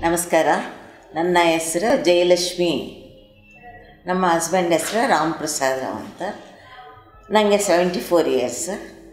ನಮಸ್ಕಾರ. ನನ್ನ ಹೆಸರು ಜಯಲಕ್ಷ್ಮಿ. ನಮ್ಮ ಹಸ್ಬೆಂಡ್ ಹೆಸರು ರಾಮಪ್ರಸಾದ್ ರಾವ್ ಅಂತ. ನನಗೆ 74 ಇಯರ್ಸ್.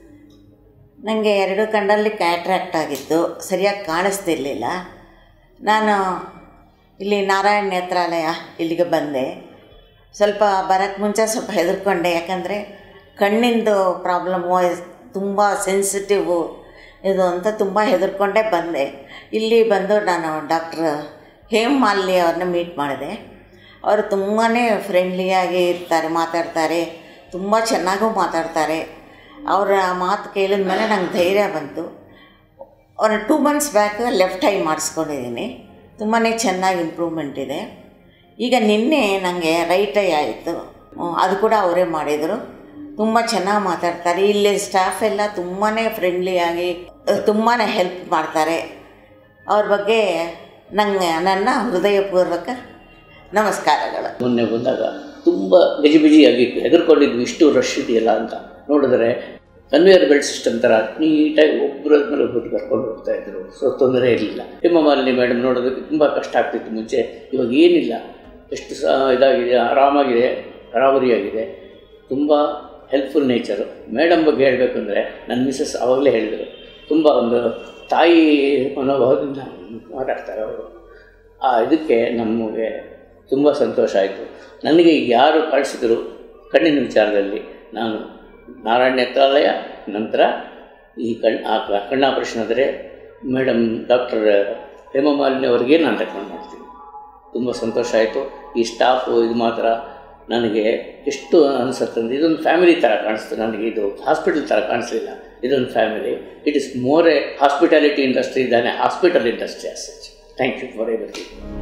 ನನಗೆ 2 ಕಣ್ಣಲ್ಲಿ ಕ್ಯಾಟ್ರಾಕ್ಟ್ ಆಗಿತ್ತು, ಸರಿಯಾಗಿ ಕಾಣಿಸ್ತಿರ್ಲಿಲ್ಲ. ನಾನು ಇಲ್ಲಿ ನಾರಾಯಣ ನೇತ್ರಾಲಯ ಇಲ್ಲಿಗೆ ಬಂದೆ. ಸ್ವಲ್ಪ ಬರೋಕ್ಕೆ ಮುಂಚೆ ಸ್ವಲ್ಪ ಹೆದರ್ಕೊಂಡೆ, ಯಾಕಂದರೆ ಕಣ್ಣಿಂದು ಪ್ರಾಬ್ಲಮ್ಮು ತುಂಬ ಸೆನ್ಸಿಟಿವು ಇದು ಅಂತ ತುಂಬ ಹೆದರ್ಕೊಂಡೇ ಬಂದೆ. ಇಲ್ಲಿ ಬಂದು ನಾನು ಡಾಕ್ಟ್ರ್ ಹೇಮಾಲಿನಿ ಅವ್ರನ್ನ ಮೀಟ್ ಮಾಡಿದೆ. ಅವರು ತುಂಬಾ ಫ್ರೆಂಡ್ಲಿಯಾಗಿ ಇರ್ತಾರೆ, ಮಾತಾಡ್ತಾರೆ, ತುಂಬ ಚೆನ್ನಾಗೂ ಮಾತಾಡ್ತಾರೆ. ಅವರ ಮಾತು ಕೇಳಿದ ಮೇಲೆ ನಂಗೆ ಧೈರ್ಯ ಬಂತು. ಒಂದು 2 ಮಂತ್ಸ್ ಬ್ಯಾಕ್ ಲೆಫ್ಟ್ ಐ ಮಾಡಿಸ್ಕೊಂಡಿದ್ದೀನಿ. ತುಂಬಾ ಚೆನ್ನಾಗಿ ಇಂಪ್ರೂವ್ಮೆಂಟ್ ಇದೆ. ಈಗ ನಿನ್ನೆ ನನಗೆ ರೈಟ್ ಐ ಆಯಿತು, ಅದು ಕೂಡ ಅವರೇ ಮಾಡಿದರು. ತುಂಬ ಚೆನ್ನಾಗಿ ಮಾತಾಡ್ತಾರೆ. ಇಲ್ಲಿ ಸ್ಟಾಫ್ ಎಲ್ಲ ತುಂಬಾ ಫ್ರೆಂಡ್ಲಿಯಾಗಿ ತುಂಬಾ ಹೆಲ್ಪ್ ಮಾಡ್ತಾರೆ. ಅವ್ರ ಬಗ್ಗೆ ನನ್ನ ಹೃದಯಪೂರ್ವಕ ನಮಸ್ಕಾರಗಳು. ಮೊನ್ನೆ ಬಂದಾಗ ತುಂಬ ಗಜಿಬಿಜಿಯಾಗಿತ್ತು, ಹೆದರ್ಕೊಂಡಿದ್ವಿ ಇಷ್ಟು ರಶ್ ಇದೆಯಲ್ಲ ಅಂತ. ನೋಡಿದ್ರೆ ಕನ್ವೇಯರ್ ಬೆಲ್ಟ್ ಸಿಸ್ಟಮ್ ಥರ ನೀಟಾಗಿ ಒಬ್ಬರದ ಮೇಲೆ ಒಬ್ಬರು ಕರ್ಕೊಂಡು ಹೋಗ್ತಾ ಇದ್ರು. ಸೊ ತೊಂದರೆ ಇರಲಿಲ್ಲ. ಹೇಮಾಲಿನಿ ಮೇಡಮ್ ನೋಡೋದಕ್ಕೆ ತುಂಬ ಕಷ್ಟ ಆಗ್ತಿತ್ತು ಮುಂಚೆ. ಇವಾಗ ಏನಿಲ್ಲ, ಎಷ್ಟು ಇದಾಗಿದೆ, ಆರಾಮಾಗಿದೆ, ಬರಾಬರಿಯಾಗಿದೆ. ತುಂಬ ಹೆಲ್ಪ್ಫುಲ್ ನೇಚರು. ಮೇಡಮ್ ಬಗ್ಗೆ ಹೇಳಬೇಕಂದ್ರೆ ನನ್ನ ಮಿಸಸ್ ಆವಾಗಲೇ ಹೇಳಿದರು, ತುಂಬ ಒಂದು ತಾಯಿ ಮನೋಭಾವದಿಂದ ಮಾತಾಡ್ತಾರೆ ಅವರು. ಇದಕ್ಕೆ ನಮಗೆ ತುಂಬ ಸಂತೋಷ ಆಯಿತು. ನನಗೆ ಯಾರು ಕಳಿಸಿದ್ರು ಕಣ್ಣಿನ ವಿಚಾರದಲ್ಲಿ, ನಾನು ನಾರಾಯಣ ನೇತ್ರಾಲಯ ನಂತರ ಈ ಕಣ್ಣು ಆಪರೇಷನ್ ಆದರೆ ಮೇಡಮ್ ಡಾಕ್ಟರ್ ಹೇಮಾಲಿನಿ ಅವರಿಗೆ ನಾನು ರೆಕಮೆಂಡ್ ಮಾಡ್ತೀನಿ. ತುಂಬ ಸಂತೋಷ ಆಯಿತು. ಈ ಸ್ಟಾಫು ಇದು ಮಾತ್ರ ನನಗೆ ಎಷ್ಟು ಅನಿಸುತ್ತಂದ್ರೆ ಇದೊಂದು ಫ್ಯಾಮಿಲಿ ಥರ ಕಾಣಿಸ್ತು ನನಗೆ. ಇದು ಹಾಸ್ಪಿಟಲ್ ಥರ ಕಾಣಿಸಲಿಲ್ಲ, ಇದೊಂದು family. It is more a hospitality industry than a hospital industry as such. Thank you for everything.